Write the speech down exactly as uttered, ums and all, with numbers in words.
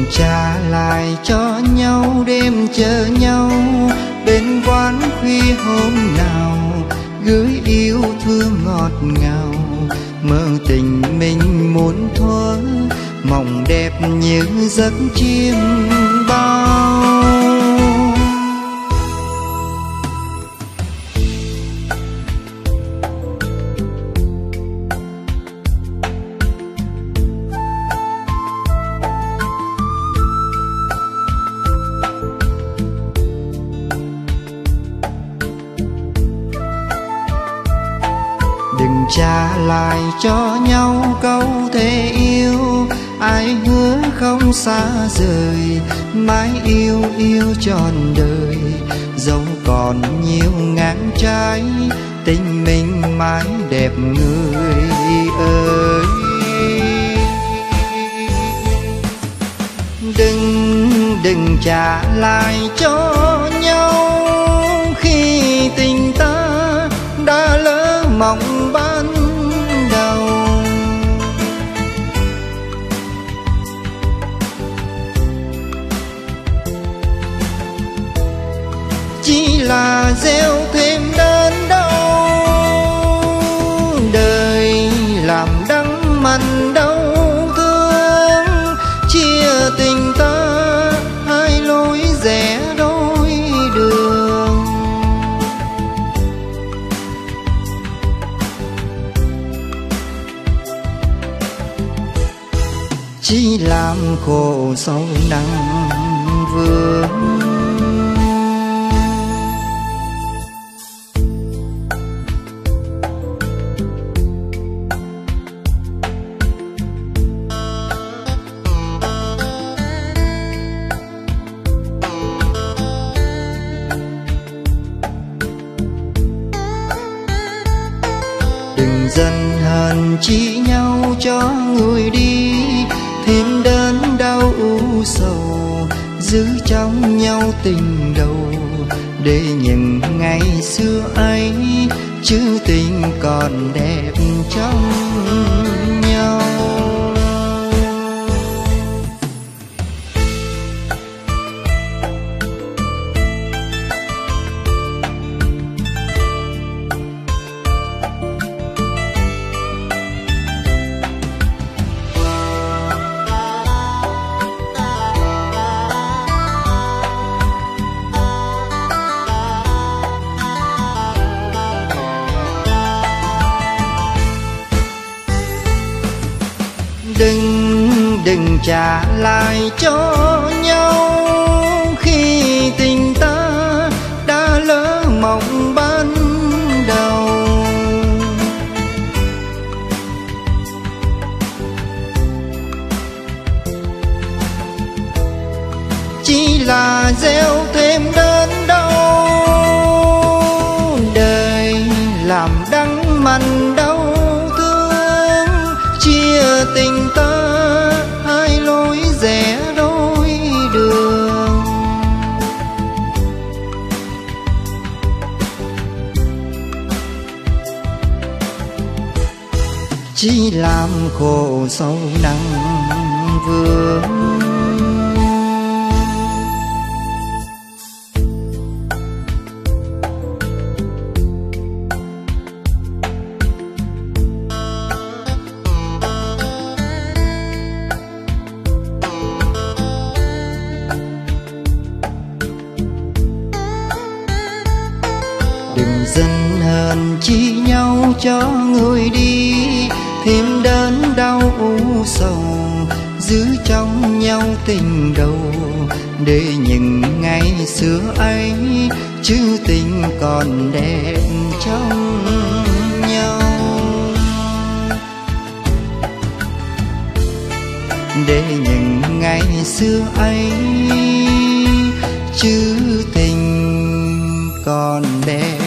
trả lại cho nhau đêm chờ nhau bên quán khuya hôm nào, gửi yêu thương ngọt ngào, mơ tình mình muốn thuở, mộng đẹp như giấc chim bao. Đừng trả lại cho nhau câu thề yêu, ai hứa không xa rời, mãi yêu yêu trọn đời. Dẫu còn nhiều ngang trái, tình mình mãi đẹp người ơi. Đừng, đừng trả lại cho nhau khi tình ta đã lỡ mộng ban đầu. Chỉ là gieo thêm đớn đau, đời làm đắng mặn đau thương, chia tình ta hai lối rẽ đôi đường. Chỉ làm khổ sâu nắng vương. Đừng giận hờn chỉ nhau cho người đi, thêm đớn đau u sầu, giữ trong nhau tình đầu. Để những ngày xưa ấy chữ tình còn đẹp trong nhau. Đừng, đừng trả lại cho nhau khi tình ta đã lỡ mộng ban đầu. Chỉ là gieo thêm đớn đau, đời làm đắng mặn đau thương, chia tình ta hai lối rẽ đôi đường. Chỉ làm khổ sâu nắng vương. Đừng giận hờn chỉ nhau cho người đi, thêm đớn đau u sầu, giữ trong nhau tình đầu. Để những ngày xưa ấy chữ tình còn đẹp trong nhau. Để những ngày xưa ấy chữ tình còn đẹp